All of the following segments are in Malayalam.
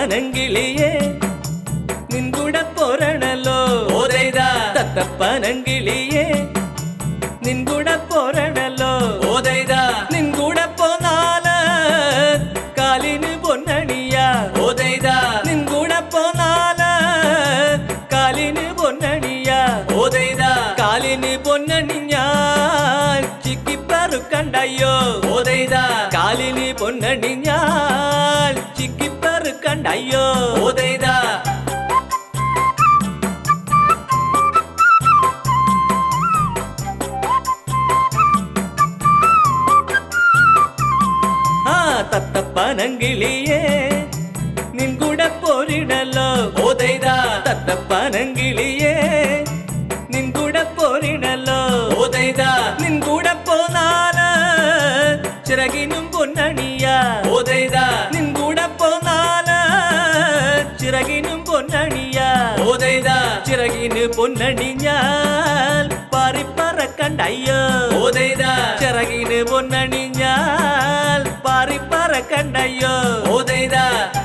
തത്തപ്പനങ്കിളിയേ നിൻകൂടെ പോരണല്ലോ ഓതൈതാ തത്തപ്പനങ്കിളിയേ നിൻകൂടെ പോരണല്ലോ ഓതൈതാ നിൻകൂടെ പോന്നാല് കാലിന് പൊന്നണിയ ഓതൈതാ നിൻകൂടെ പോന്നാല് കാലിന് പൊന്നണിയ ഓതൈതാ കാലിന് പൊന്നണിഞ്ഞാൽ ചിക്കിപ്പറുക്കണ്ടയ്യോ ഓതൈതാ കാലിന് പൊന്നണിഞ്ഞാൽ ചിക്കിപ്പറുക്കണ്ടയ്യോ ഓതൈതാ തത്തപ്പനങ്കിളിയേ നിൻകൂടെ പോരിടല്ലോ ഓതൈതാ തത്തപ്പനങ്കിളിയേ നിൻകൂടെ പോരിടല്ലോ ഓതൈതാ നിൻകൂടെ പോന്നാല് ചിറകിനും പൊന്നണിയ ഓതൈതാ നിൻകൂടെ പോന്നാല് ചിറകിനും പൊന്നണിയ ഓതൈതാ ചിറകിന് പൊന്നണിഞ്ഞാൽ പാറിപ്പറക്കണ്ടയ്യോ ഓതൈതാ ചിറകിന് പൊന്നണിഞ്ഞാൽ പാറിപ്പറക്കണ്ടയ്യോ ഓതൈതാ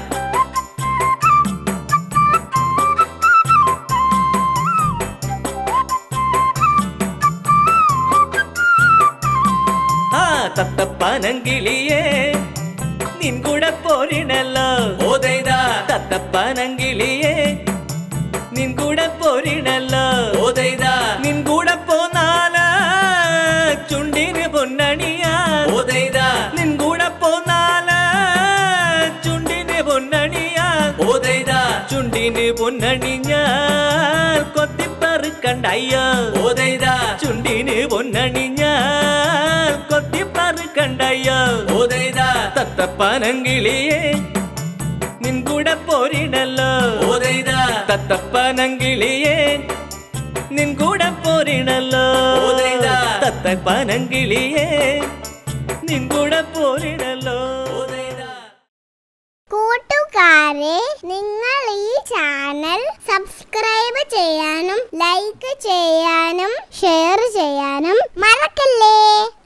തത്തപ്പനങ്കിളിയേ നിൻകൂടെ പോരിടല്ലോ ഓതൈതാ തത്തപ്പനങ്കിളിയേ നിൻകൂടെ പോരിടല്ലോ ഓതൈതാ നിൻകൂടെ പോന്നാല് ചുണ്ടിന് പൊന്നണിയ ഓതൈതാ നിൻകൂടെ പോന്നാല് ചുണ്ടിന് പൊന്നണിയ ഓതൈതാ ചുണ്ടിന് പൊന്നണിഞ്ഞാൽ കൊത്തിപ്പറുക്കണ്ടയ്യോ ഓതൈതാ ചുണ്ടിന് പൊന്നണിഞ്ഞാൽ കൊത്തിപ്പറുക്കണ്ടയ്യോ ഓതൈതാ തത്തപ്പനങ്കിളിയേ നിൻകൂടെ പോരിടല്ലോ ഓതൈതാ തത്തപ്പനങ്കിളിയേ നിൻകൂടെ പോരിടല്ലോ ഓതൈതാ തത്തപ്പനങ്കിളിയേ നിൻകൂടെ പോരിടല്ലോ ഓതൈതാ കൂട്ടുകാരെ നിങ്ങൾ ഈ ചാനൽ സബ്സ്ക്രൈബ് ചെയ്യാനും ലൈക്ക് ചെയ്യാനും ഷെയർ ചെയ്യാനും മറക്കല്ലേ.